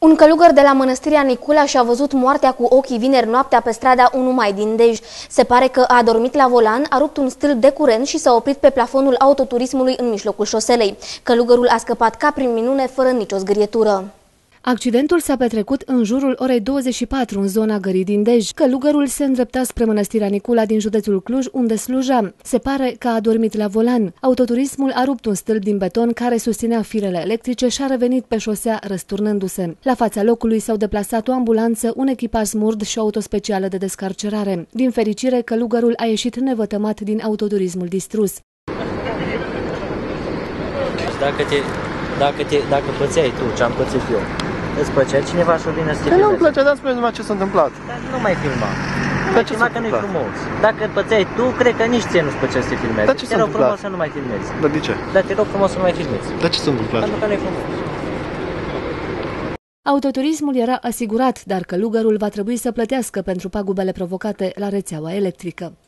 Un călugăr de la Mănăstirea Nicula și-a văzut moartea cu ochii vineri noaptea pe strada 1 Mai din Dej. Se pare că a adormit la volan, a rupt un stâlp de curent și s-a oprit pe plafonul autoturismului în mijlocul șoselei. Călugărul a scăpat ca prin minune, fără nicio zgârietură. Accidentul s-a petrecut în jurul orei 24 în zona Gării din Dej. Călugărul se îndrepta spre Mănăstirea Nicula din județul Cluj, unde sluja. Se pare că a adormit la volan. Autoturismul a rupt un stâlp din beton care susținea firele electrice și a revenit pe șosea răsturnându-se. La fața locului s-au deplasat o ambulanță, un echipaj smurd și o autospecială de descarcerare. Din fericire, călugărul a ieșit nevătămat din autoturismul distrus. Dacă pățeai tu ce am pățit eu, îți plăcea cineva și-o vine să te filmeze? Nu-mi plăcea, dar spune numai ce s-a întâmplat. Dar nu mai filma. Dar ce filma că nu-i frumos. Dacă pățeai tu, cred că nici ție nu-ți plăcea să te filmezi. Dar ce s-a întâmplat? Te rog frumos să nu mai filmezi. Dar de ce? Dar te rog frumos să nu mai filmezi. Dar ce s-a întâmplat? Pentru că nu-i frumos. Autoturismul era asigurat, dar călugărul va trebui să plătească pentru pagubele provocate la rețeaua electrică.